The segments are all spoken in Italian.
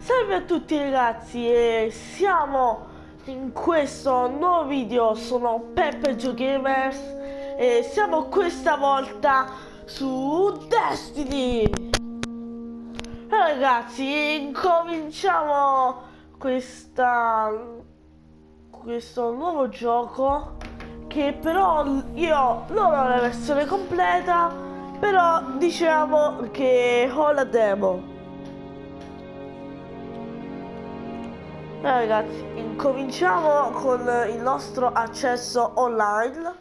Salve a tutti ragazzi e siamo in questo nuovo video, sono Peppe Gio Gamers e siamo questa volta su Destiny. Ragazzi, incominciamo questo nuovo gioco che però io non ho la versione completa, però diciamo che ho la demo. Ragazzi, incominciamo con il nostro accesso online.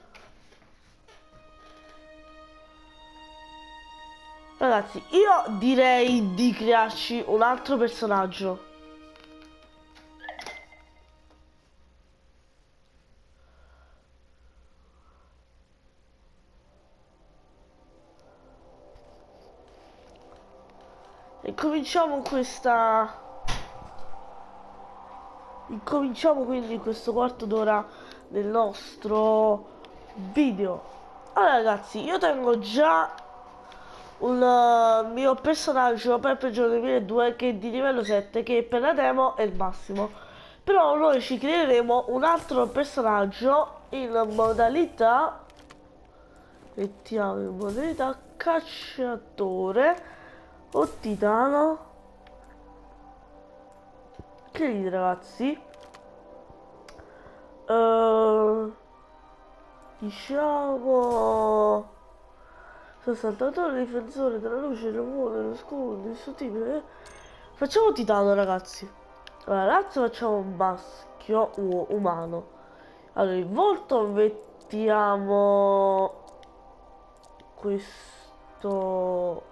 Ragazzi, io direi di crearci un altro personaggio. E Incominciamo quindi questo quarto d'ora del nostro video. Allora ragazzi, io tengo già un mio personaggio Peppe Gio 2002 che è di livello 7, che per la demo è il massimo. Però noi ci creeremo un altro personaggio in modalità, mettiamo in modalità cacciatore o titano. Che dite ragazzi? Eh, diciamo saltatore, difensore della luce, del fuoco, dello scudo, distruttibile. Facciamo titano ragazzi. Allora, razza facciamo un maschio umano. Allora, il volto mettiamo questo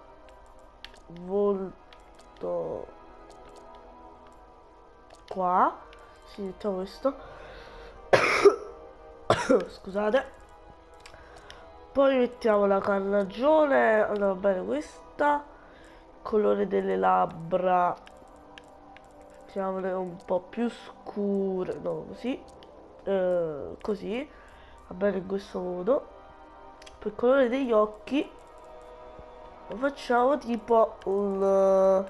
volto qua. Sì, mettiamo questo. Scusate. Poi mettiamo la carnagione. Allora, bene, questa. Colore delle labbra. Mettiamole un po' più scure. No, così. Così. Va bene in questo modo. Per il colore degli occhi lo facciamo tipo un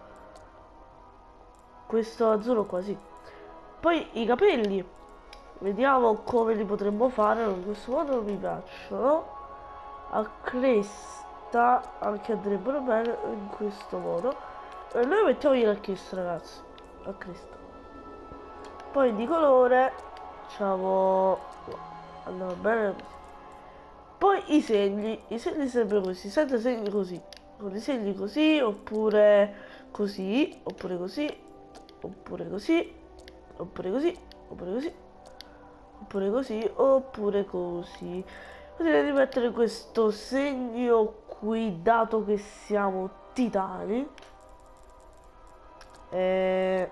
questo azzurro qua, sì. Poi i capelli, vediamo come li potremmo fare. In questo modo non mi piacciono. A cresta anche andrebbero bene in questo modo. E noi mettiamo la cresta ragazzi, a cresta. Poi di colore facciamo, andava bene così. Poi i segni sempre così, senza segni così, con i segni così, oppure così, oppure così, oppure così, oppure così, oppure così, oppure così, oppure così. Potrei rimettere questo segno qui, dato che siamo titani. Eh,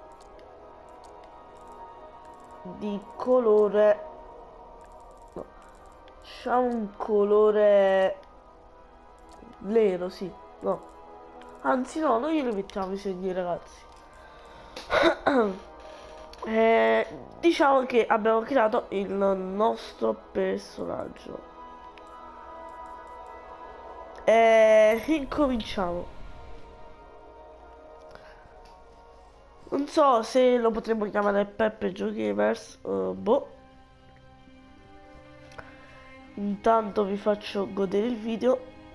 di colore, no, facciamo un colore nero, sì, no, anzi no, noi li mettiamo i segni ragazzi. eh, diciamo che abbiamo creato il nostro personaggio. Incominciamo. Non so se lo potremmo chiamare Peppe Gio Gamers, boh. Intanto vi faccio godere il video.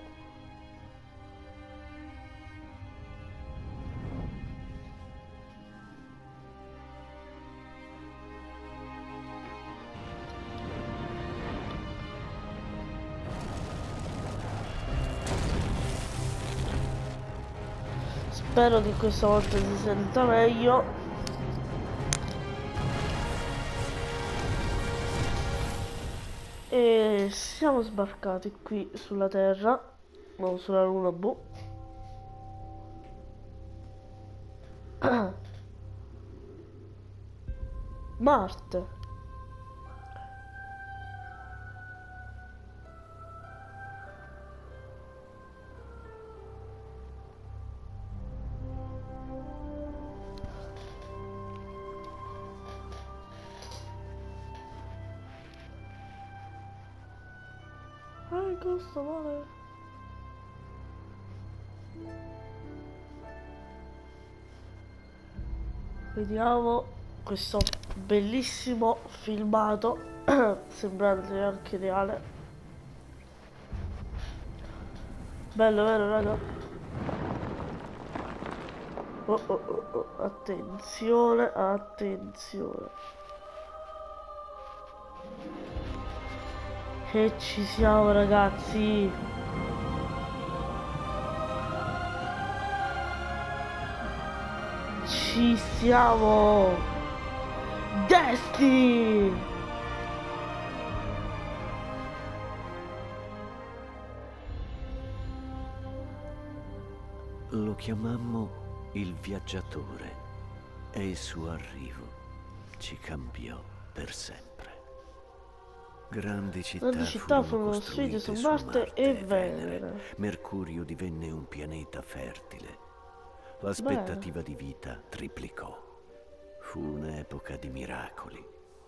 Spero che questa volta si senta meglio. E siamo sbarcati qui sulla Terra, non sulla Luna, boh. Marte. Questo male. Vediamo questo bellissimo filmato, sembrante anche reale. Bello, vero, raga? Oh, oh, oh, oh. Attenzione, attenzione. Che ci siamo, ragazzi. Ci siamo. Destiny. Lo chiamammo il viaggiatore e il suo arrivo ci cambiò per sempre. Grandi città furono costruite su Marte e Venere. Mercurio divenne un pianeta fertile. L'aspettativa di vita triplicò. Fu un'epoca di miracoli.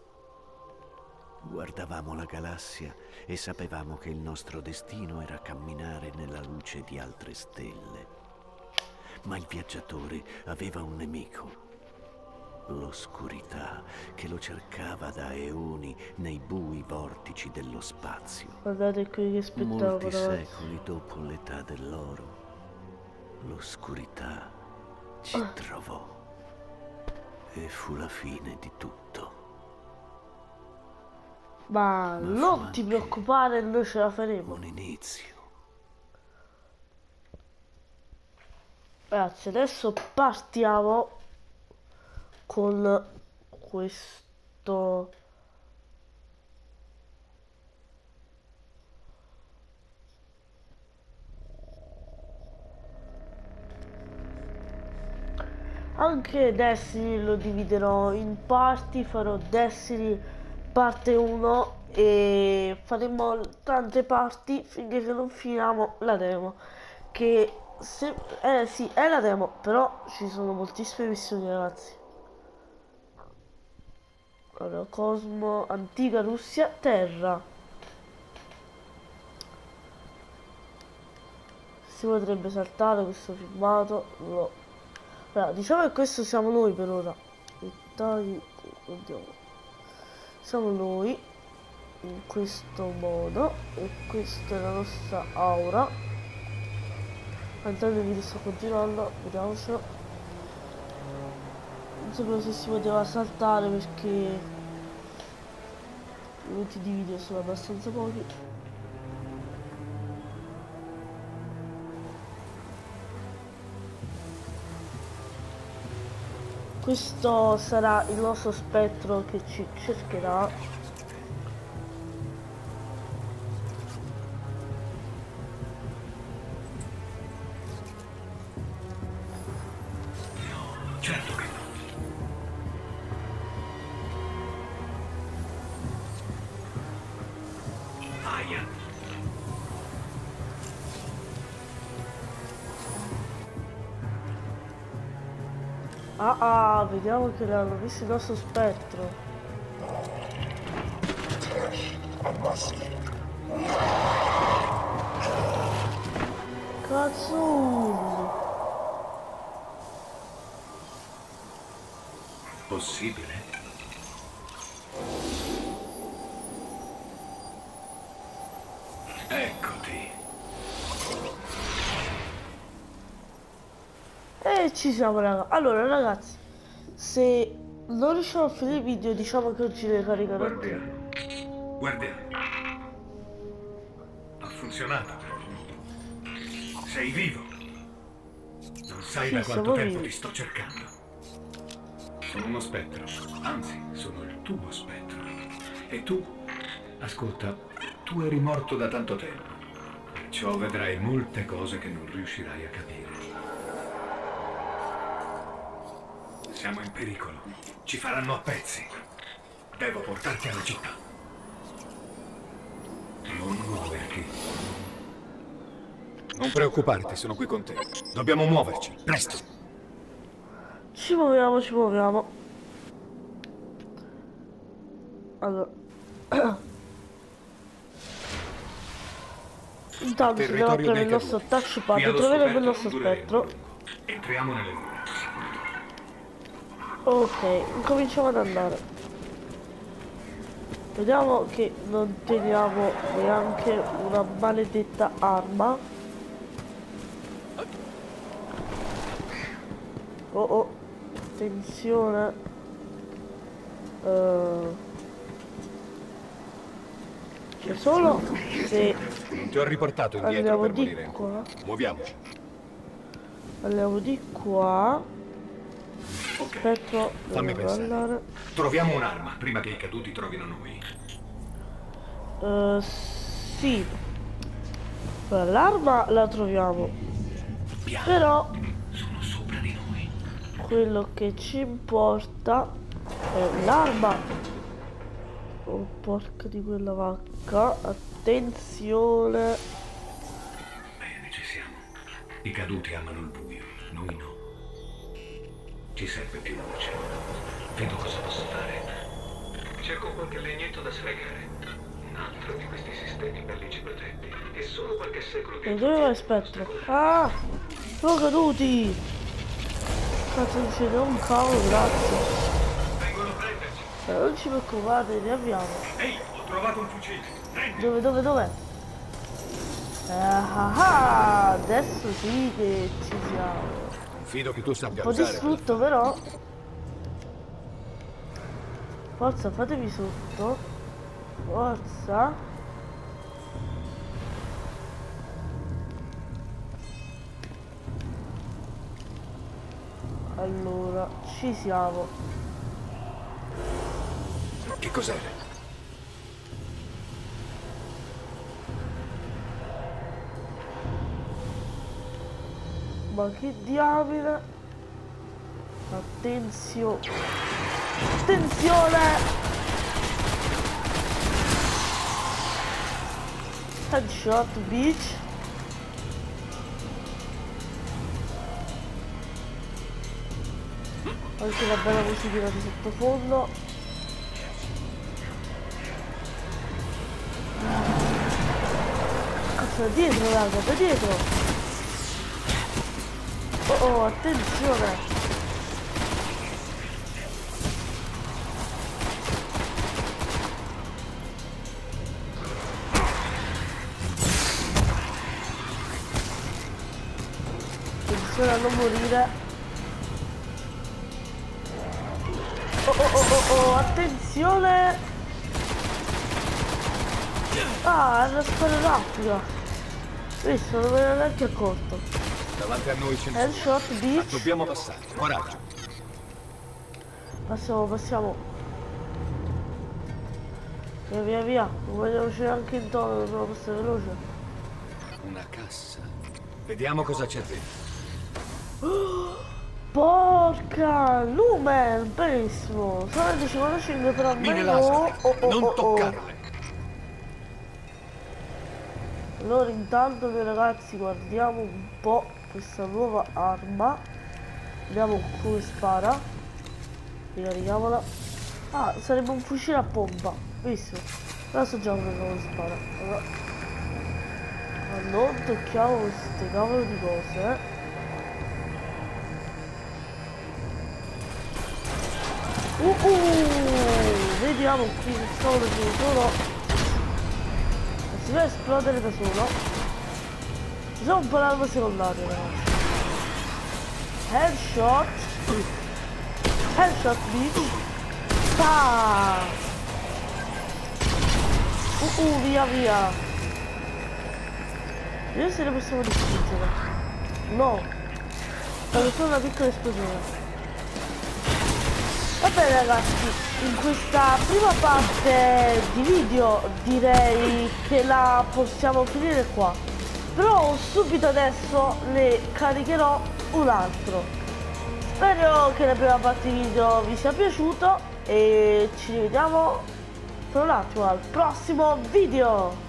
Guardavamo la galassia e sapevamo che il nostro destino era camminare nella luce di altre stelle. Ma il viaggiatore aveva un nemico. L'oscurità che lo cercava da eoni nei bui vortici dello spazio. Guardate qui che spettacolo. Molti secoli dopo l'età dell'oro, l'oscurità ci trovò e fu la fine di tutto. Ma non ti preoccupare, noi ce la faremo. Un inizio. Ragazzi, adesso partiamo con questo anche Destiny lo dividerò in parti, farò Destiny parte 1 e faremo tante parti finché non finiamo la demo, che sì, è la demo, però ci sono moltissime missioni, ragazzi. Allora, Cosmo, antica Russia, Terra. Si potrebbe saltare questo filmato, no. Allora, diciamo che questo siamo noi per ora. Dettagli, oddio. Siamo noi in questo modo e questa è la nostra aura. Intanto il video sta continuando, vediamocelo. Non sapevo se si poteva saltare perché i minuti di video sono abbastanza pochi. Questo sarà il nostro spettro che ci cercherà. Certo che no. Aia. Vediamo che l'hanno visto il nostro spettro. Cazzo! Possibile? Eccoti. E ci siamo, raga. Allora, ragazzi, se non riusciamo a finire il video, diciamo che oggi le caricherò. Guardiamo. Ha funzionato. Sei vivo. Non sai Sì, da quanto siamo tempo vivi. ti sto cercando. Sono uno spettro, anzi, sono il tuo spettro. E tu, ascolta, tu eri morto da tanto tempo, perciò vedrai molte cose che non riuscirai a capire. Siamo in pericolo, ci faranno a pezzi. Devo portarti alla città. Non muoverti. Non preoccuparti, sono qui con te. Dobbiamo muoverci, presto. Ci muoviamo, ci muoviamo. Allora. Intanto se andiamo a premere il nostro touchpad troveremo il nostro spettro. Entriamo nelle mura. Ok, cominciamo ad andare. Vediamo che non teniamo neanche una maledetta arma. Oh oh, attenzione. C'è solo se Ti ho riportato indietro andiamo per di morire. qua. Muoviamoci. Andiamo di qua. Aspetta, Fammi devo pensare. andare. Troviamo un'arma prima che i caduti trovino noi. Sì. L'arma la troviamo. Piano. Però Sono sopra di noi. quello che ci importa è l'arma. Oh, porca di quella vacca. Attenzione. Bene, ci siamo. I caduti amano il buio, noi no. Ci serve più luce. Vedo cosa posso fare. Cerco qualche legnetto da sfregare. Un altro di questi sistemi bellici protetti. E solo qualche secolo di... E dove va il spettro? Ah! Sono caduti! Cazzo, non c'è un cavolo, grazie. Vengono a prenderci. Non ci preoccupate, ne abbiamo. Ehi, ho trovato un fucile. Prendi. Dove? Ah, adesso sì che ci siamo. Confido che tu sappia Un po' usare. distrutto però. Forza, fatemi sotto. Forza. Allora, ci siamo. Che cos'era? Ma che diavolo. Attenzione. Attenzione. Headshot, bitch. Anche una bella musica di sottofondo. Cazzo, da dietro, raga, da dietro. Oh, attenzione. Attenzione a non morire. Oh, attenzione! Ah, è una spada rapida. Visto, non me ne ero neanche accorto. Davanti a noi c'è nessuno. Headshot, Ma bitch. dobbiamo passare. Coraggio. Passiamo. Via. Non voglio uscire anche in tono, dobbiamo passare veloce. Una cassa. Vediamo cosa c'è dentro. Porca! Lumen! Benissimo! Sono le 55 però Mine almeno... laser. Non toccarle. Allora intanto che ragazzi guardiamo un po' questa nuova arma. Vediamo come spara. Ricarichiamola. Ah, sarebbe un fucile a pompa. Visto? Adesso già come spara. Allora. Ma non tocchiamo queste cavolo di cose, Vediamo qui che cavolo ci sono. Si va a esplodere da solo. Ci sono un po' l'arma secondaria, ragazzi. Headshot, bitch. Via. Vediamo se le possiamo distruggere. No. È solo una piccola esplosione. Va bene ragazzi, in questa prima parte di video direi che la possiamo finire qua. Però subito adesso ne caricherò un altro. Spero che la prima parte di video vi sia piaciuto e ci rivediamo tra un attimo al prossimo video.